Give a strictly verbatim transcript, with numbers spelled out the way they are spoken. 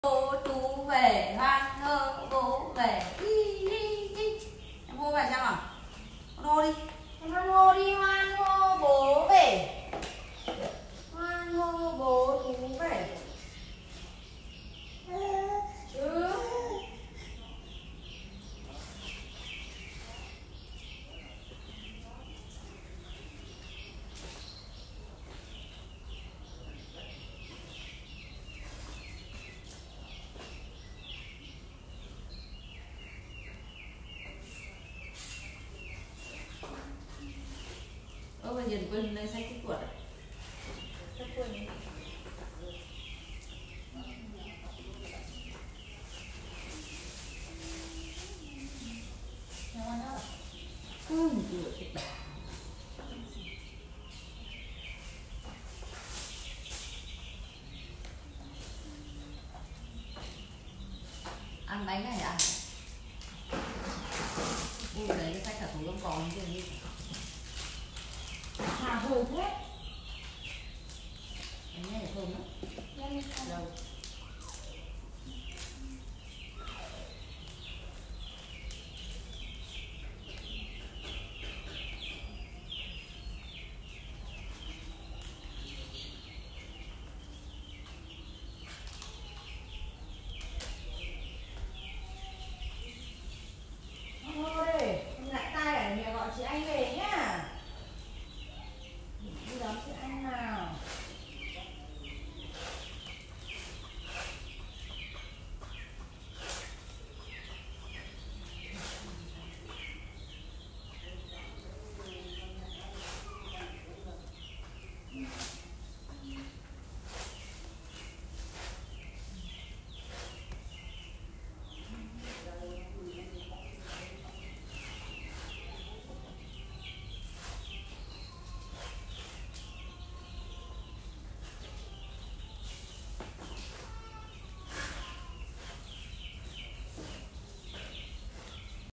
Bố chú về hoan hô bố về đi đi đi. Em hô về xem nào. Con hô đi. Em hoan hô đi, hoan hô bố về. Hoan hô bố chú về. Ừ. Ơ bây giờ quên lấy sách cái cuộn à? Sách quên đi. Nhà ăn đó. Ừ, được cái đá. Ăn bánh này à? Ui, lấy cái sách cả túi không còn cái gì. Hà hồi thế.